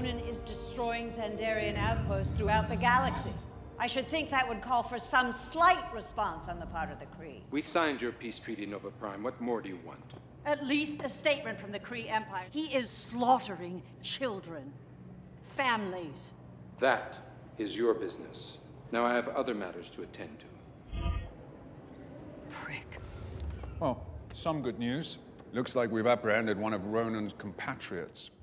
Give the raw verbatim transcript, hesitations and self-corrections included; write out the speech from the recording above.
Ronan is destroying Xandarian outposts throughout the galaxy. I should think that would call for some slight response on the part of the Kree. We signed your peace treaty, Nova Prime. What more do you want? At least a statement from the Kree Empire. He is slaughtering children, families. That is your business. Now I have other matters to attend to. Prick. Well, some good news. Looks like we've apprehended one of Ronan's compatriots.